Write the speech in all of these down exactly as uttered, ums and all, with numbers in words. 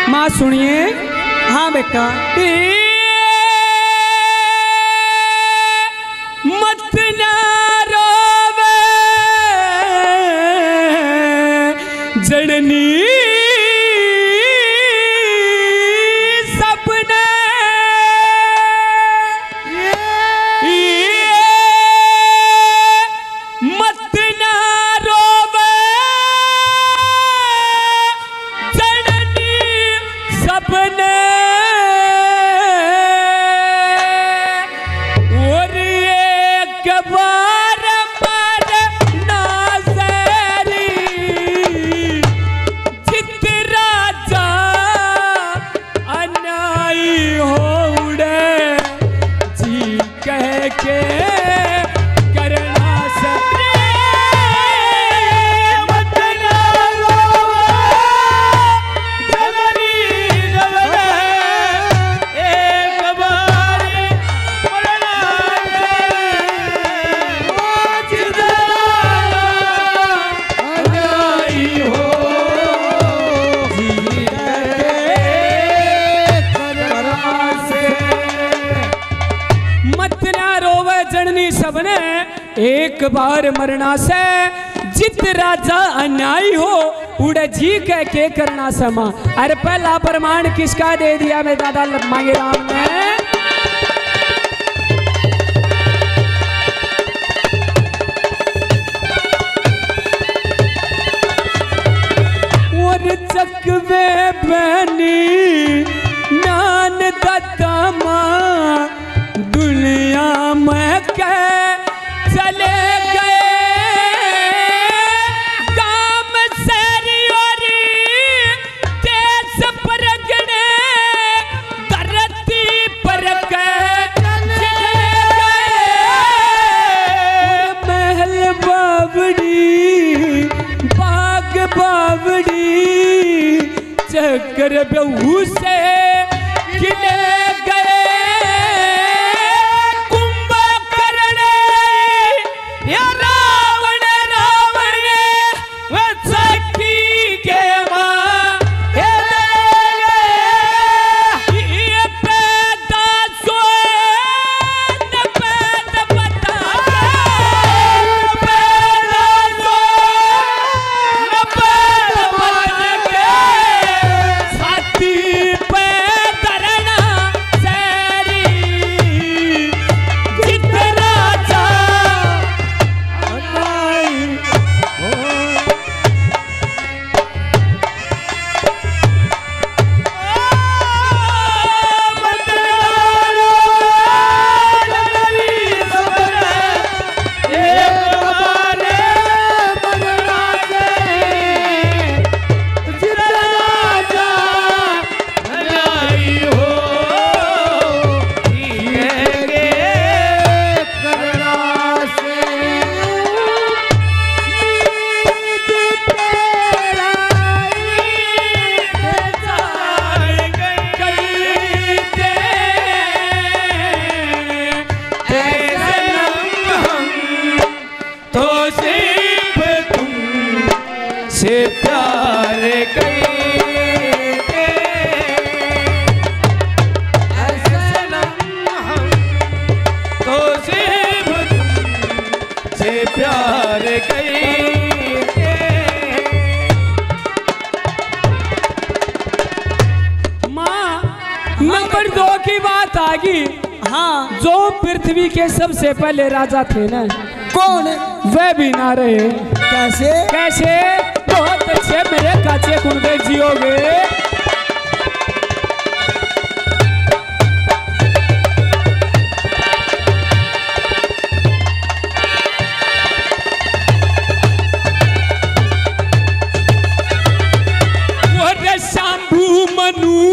माँ सुनिए। हाँ बेटा। मत ना रोवे जननी सपने मत ना रोवे जननी सपने और एक बार मरना ज़री जित राजा अन्यायी हो उड़े जी कह के करना सरे मत ना रोवे जननी सपने एक बार मरना जित अन्यायी हो जी करना से। मत ना रोवे जननी सबने एक बार मरना से जित राजा अन्यायी हो उड़े जी कह के करना समा। अरे पहला प्रमाण किसका दे दिया मेरे दादा मांगे राम ने? और चकवे बनी नान दत्तमा दुनिया में कह चले गए काम सरियोरी देश परगने धरती पर चले गए महल बावड़ी बाग बावड़ी चक्कर बहू से खिले गए कुंभकर्ण या रावण रावण वह सखी के मां ये पैदा सोए न पैदा बता पैदा सोए न पैदा बता के छाती पे धरना सरी जित राजा अन्यायी हो। मत ना रोवे जननी सपने एक बार मरना से जित राजा अन्यायी हो ये करना से। तो सिर्फ तुम से प्यार करते ऐसे सनम हम तो सिर्फ तुम से प्यार करते। माँ नंबर दो की बात आ गई। हाँ। जो पृथ्वी के सबसे पहले राजा थे ना कौन? वह भी ना रहे। कैसे? कैसे? बहुत अच्छे मेरे काचे कुंडे जियोगे। वो शंभु मनु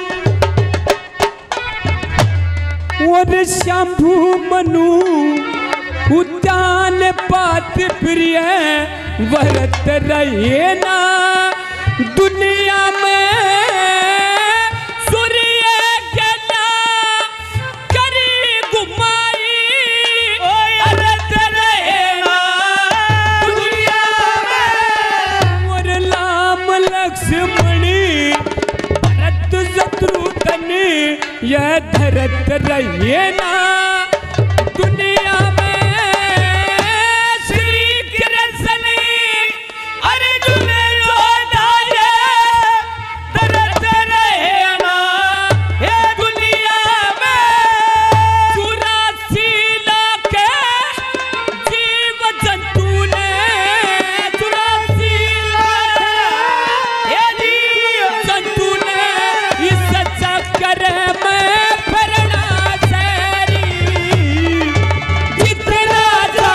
वो शंभु मनु उद्यान पात प्रिय वरत रहे ना दुनिया में सूर्य के ना करी गुमाई वरत रहे ना दुनिया में और लाम लक्ष्मणी ये धरत रहिए ना दुनिया में श्री कृष्ण अर्जुन जोधाए धरत रहे ना ये दुनिया में चौरासी लाख जीव जंतु ने चौरासी लाख ये जीव जंतु ने इस चक्कर में फिरना सैरी जितना जा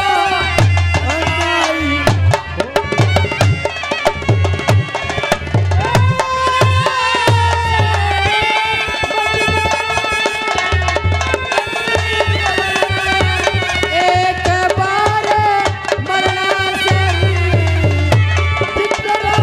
एक बार मरना सही जितना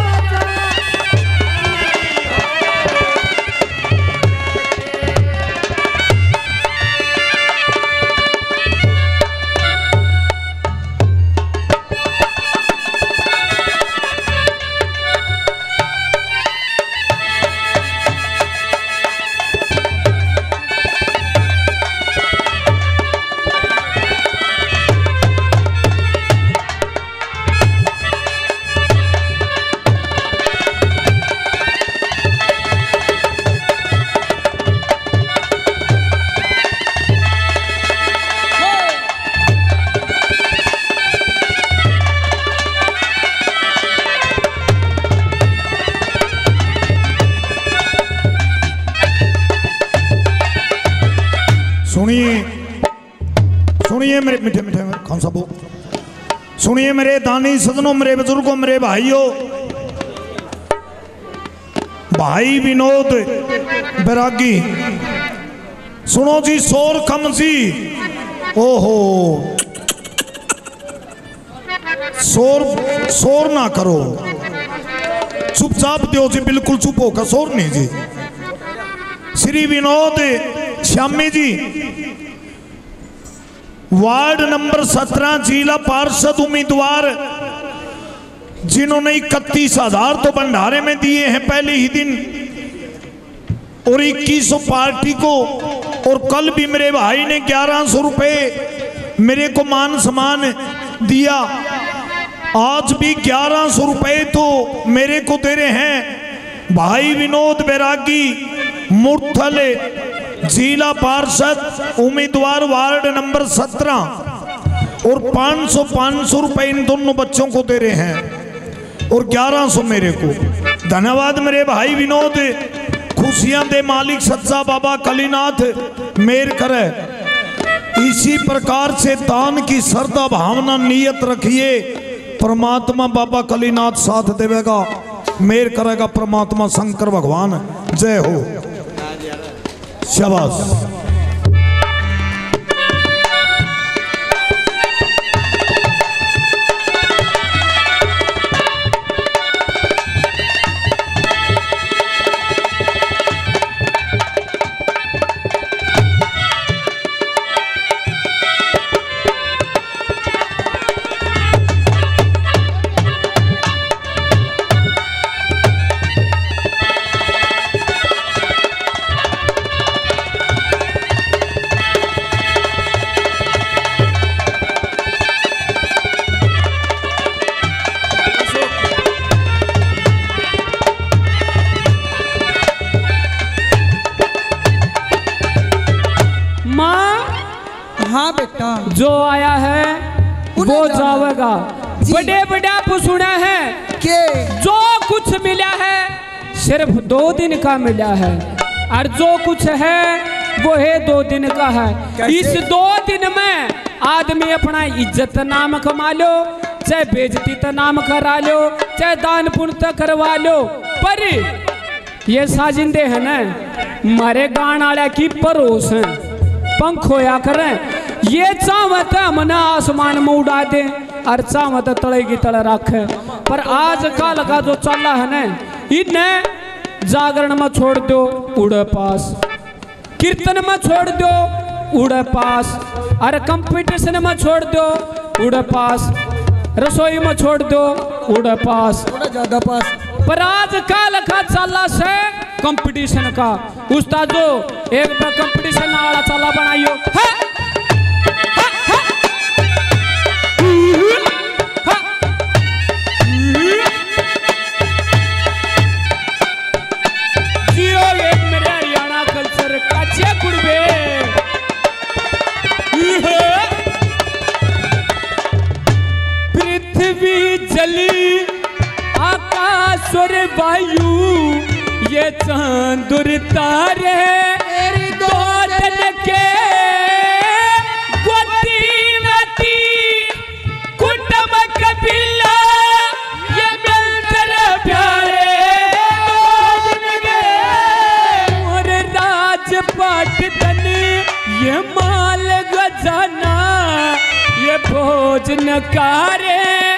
सुनिए सुनिए मेरे मीठे मीठे खान साहब, सुनिए मेरे दानी सदनों, मेरे बुजुर्गों, मेरे भाइयों, भाई विनोद बैरागी, सुनो जी, शोर कम जी। ओहो, शोर शोर ना करो, चुपचाप दो जी, बिल्कुल चुप होकर, शोर नहीं जी। श्री विनोद श्यामी जी, वार्ड नंबर सत्रह जिला पार्षद उम्मीदवार, जिन्होंने इकतीस हजार तो भंडारे में दिए हैं पहले ही दिन, और इक्कीस सौ पार्टी को, और कल भी मेरे भाई ने ग्यारह सौ रुपये मेरे को मान सम्मान दिया, आज भी ग्यारह सौ रुपये तो मेरे को दे रहे हैं भाई विनोद बैरागी, मुरथल जिला पार्षद उम्मीदवार वार्ड नंबर सत्रह, और पाँच सौ पाँच सौ रुपये इन दोनों बच्चों को दे रहे हैं, और ग्यारह सौ मेरे को। धन्यवाद मेरे भाई विनोद, खुशियां दे मालिक सच्चा बाबा कलीनाथ मेर करे। इसी प्रकार से दान की श्रद्धा भावना नियत रखिए, परमात्मा बाबा कलीनाथ साथ देवेगा, मेर करेगा परमात्मा शंकर भगवान। जय हो, शाबाश। हाँ बेटा, जो आया है वो जाएगा। बड़े बड़ा पुसुना है के जो कुछ मिला है सिर्फ दो दिन का मिला है, और जो कुछ है वो है दो दिन का है। इस दो दिन में आदमी अपना इज्जत नाम कमा लो, चाहे बेइज्जती तो नाम करा लो, चाहे दान पुण्य तो करवा लो, पर ये साजिंदे है ना मारे गान आड़ा की परोस है, पंख होया करें। ये चावत मना आसमान में उड़ा दे और चावत तले की तले रखे, पर आज कल का जो चला है ना इन्हें जागरण में छोड़ दो उड़े पास, कीर्तन में छोड़ दो उड़े पास, अरे कंपटीशन में छोड़ दो उड़े पास, रसोई में छोड़ दो उड़े पास, ज्यादा पास। पर आज कल का चला से कंपटीशन का। उस्तादो एक बार कंपटीशन वाला चला बनाइयो। है? है? है? जियो एक मेरे हरियाणा कल्चर काचे कुड़बे। पृथ्वी जली आकाश और वायु ये चांद और तारे दो दिन के गोती नाती कुटुंब कबीला ये मिलकर प्यारे और राजपाट धन ये माल गजाना ये भोजन कारे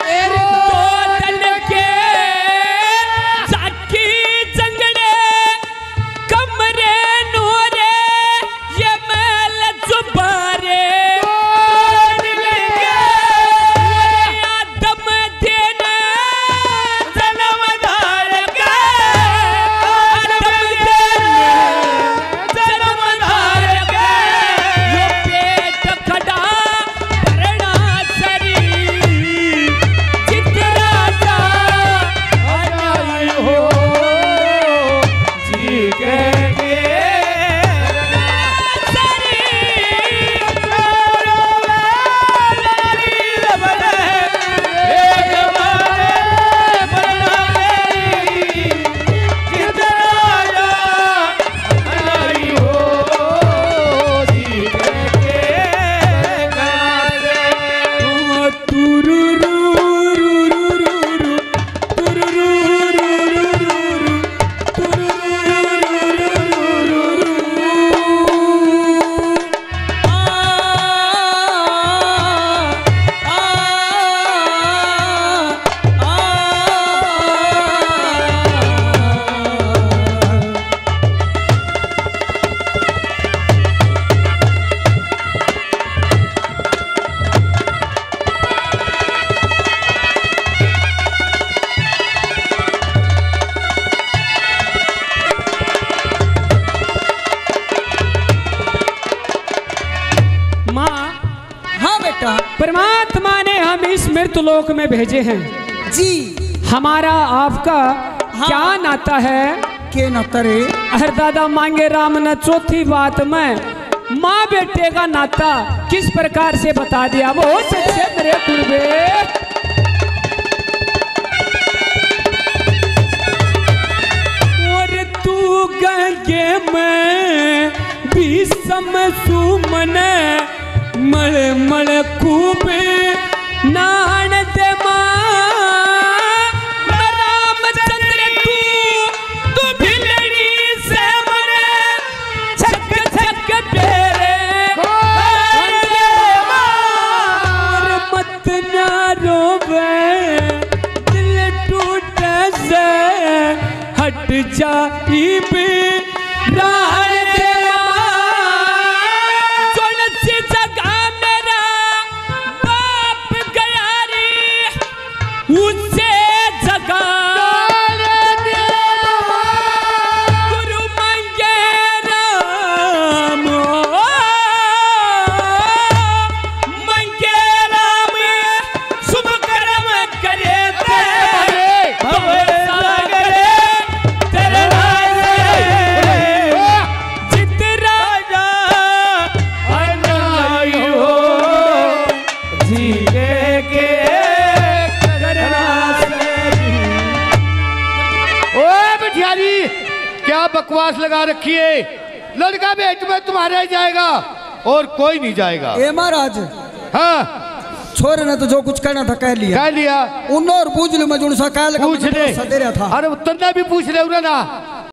परमात्मा ने हम इस मृत लोक में भेजे हैं जी। हमारा आपका हाँ। क्या नाता है? के नाता रे? अरे दादा मांगे राम ने चौथी बात में माँ बेटे का नाता किस प्रकार से बता दिया। वो सच्चे मेरे कुर्बे और तू गंगे में भी सुमन मल मल खूब नान दे रामचंद्र तू तू भिलड़ी से मरे छक छक तेरे मत ना रोवे दिल टूट से हट जाई भी रान दे बकवास लगा रखी है। लड़का भेंट में तुम्हारे जाएगा और कोई नहीं जाएगा। ए महाराज हाँ छोरे ने तो जो कुछ कहना था कह लिया कह लिया उन और पूछ लो मैं जो सा कह पूछ ले दे रहा था। अरे तुमने भी पूछ ले ना